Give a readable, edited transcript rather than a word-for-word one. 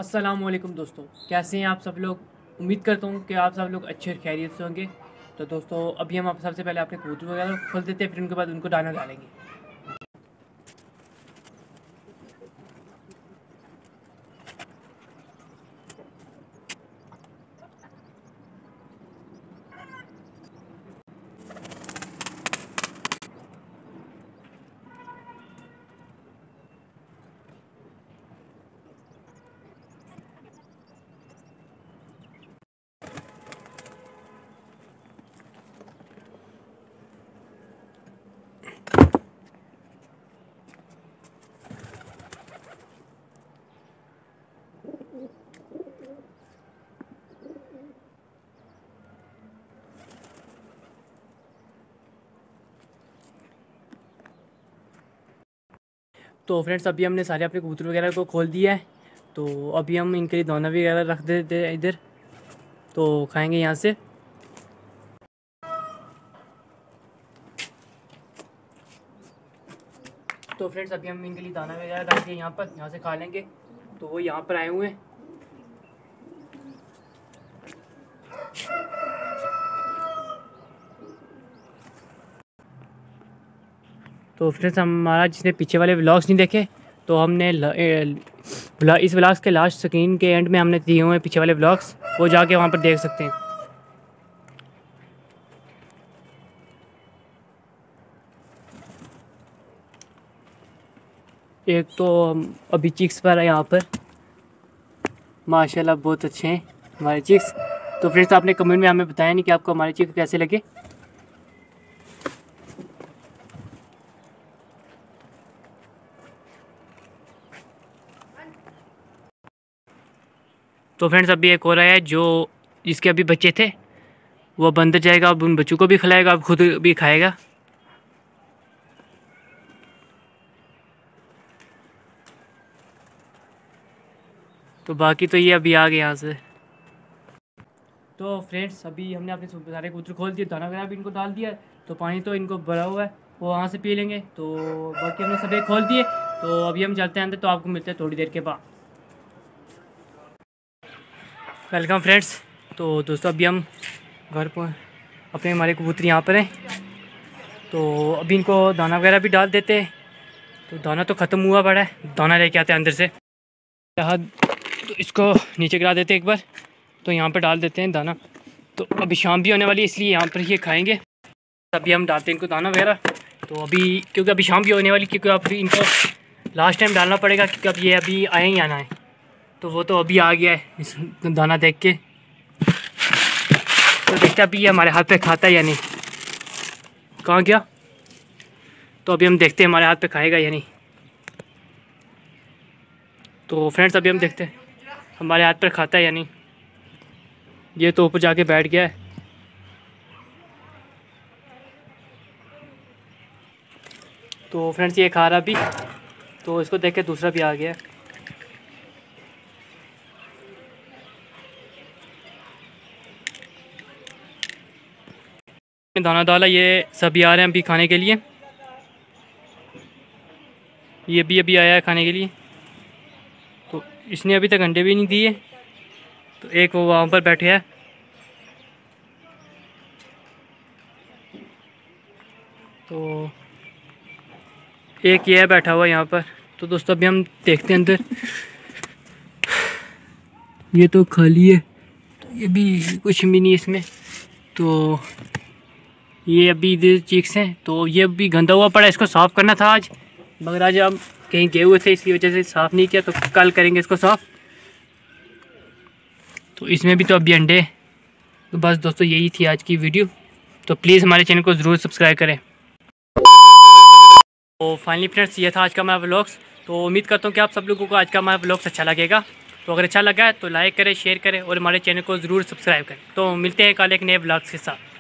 अस्सलाम वालेकुम दोस्तों, कैसे हैं आप सब लोग। उम्मीद करता हूँ कि आप सब लोग अच्छे और खैरियत से होंगे। तो दोस्तों अभी हम सबसे पहले अपने कबूतर वगैरह खोल देते हैं, फिर उनके बाद उनको दाना डालेंगे। तो फ्रेंड्स अभी हमने सारे अपने कबूतर वगैरह को खोल दिया है। तो अभी हम इनके लिए दाना वगैरह रख देते हैं इधर, तो खाएंगे यहाँ से। तो फ्रेंड्स अभी हम इनके लिए दाना वगैरह रख दिए यहाँ पर, यहाँ से खा लेंगे। तो वो यहाँ पर आए हुए हैं। तो फ्रेंड्स हमारा जिसने पीछे वाले व्लॉग्स नहीं देखे, तो हमने इस व्लॉग्स के लास्ट स्क्रीन के एंड में हमने दिए हुए हैं पीछे वाले व्लॉग्स, वो जाके वहाँ पर देख सकते हैं। एक तो अभी चिक्स पर है यहाँ पर, माशाल्लाह बहुत अच्छे हैं हमारे चिक्स। तो फ्रेंड्स आपने कमेंट में हमें बताया नहीं कि आपको हमारे चिक्स कैसे लगे। तो फ्रेंड्स अभी एक हो रहा है जो जिसके अभी बच्चे थे, वो अब अंदर जाएगा, अब उन बच्चों को भी खिलाएगा, अब खुद भी खाएगा। तो बाकी तो ये अभी आ गए यहाँ से। तो फ्रेंड्स अभी हमने अपने सारे कबूतर खोल दिए, दाना वगैरह भी इनको डाल दिया है। तो पानी तो इनको भरा हुआ है, वो वहाँ से पी लेंगे। तो बाकी हमने सभी खोल दिए, तो अभी हम चलते हैं अंदर। तो आपको मिलते हैं थोड़ी देर के बाद। Welcome friends. तो दोस्तों अभी हम घर पर अपने हमारे कबूतर यहाँ पर हैं। तो अभी इनको दाना वगैरह भी डाल देते हैं। तो दाना तो ख़त्म हुआ पड़ा है, दाना लेके आते हैं अंदर से। तो इसको नीचे गिरा देते हैं एक बार, तो यहाँ पर डाल देते हैं दाना। तो अभी शाम भी होने वाली है, इसलिए यहाँ पर ये खाएंगे। अभी हम डालते हैं इनको दाना वगैरह। तो अभी क्योंकि अभी शाम भी होने वाली, क्योंकि अभी इनको लास्ट टाइम डालना पड़ेगा, क्योंकि अब ये अभी आए ही आना है। तो वो तो अभी आ गया है इस दाना देख के। तो देखते अभी ये हमारे हाथ पे खाता है या नहीं। कहाँ गया? तो अभी हम देखते हैं हमारे हाथ पे खाएगा या नहीं। तो फ्रेंड्स अभी हम देखते हैं हमारे हाथ पर खाता है या नहीं। ये तो ऊपर जाके बैठ गया है। तो फ्रेंड्स ये खा रहा भी, तो इसको देख के दूसरा भी आ गया। दाना डाला, ये सभी आ रहे हैं अभी खाने के लिए। ये भी अभी आया है खाने के लिए। तो इसने अभी तक अंडे भी नहीं दिए। तो एक वो वहाँ पर बैठे है। तो एक ये बैठा हुआ यहाँ पर। तो दोस्तों अभी हम देखते हैं अंदर। ये तो खाली है, तो ये भी कुछ भी नहीं इसमें। तो ये अभी इधर चिक्स हैं, तो ये अभी गंदा हुआ पड़ा है, इसको साफ़ करना था आज, मगर आज हम कहीं गए हुए थे, इसकी वजह से साफ़ नहीं किया। तो कल करेंगे इसको साफ़। तो इसमें भी तो अभी अंडे। तो बस दोस्तों यही थी आज की वीडियो। तो प्लीज़ हमारे चैनल को ज़रूर सब्सक्राइब करें। तो फाइनली फ्रेंड्स ये था आज का हमारा व्लॉग्स। तो उम्मीद करता हूँ कि आप सब लोगों को आज का हमारा व्लॉग्स अच्छा लगेगा। तो अगर अच्छा लगा है तो लाइक करें, शेयर करें और हमारे चैनल को ज़रूर सब्सक्राइब करें। तो मिलते हैं कल एक नए व्लॉग्स के साथ।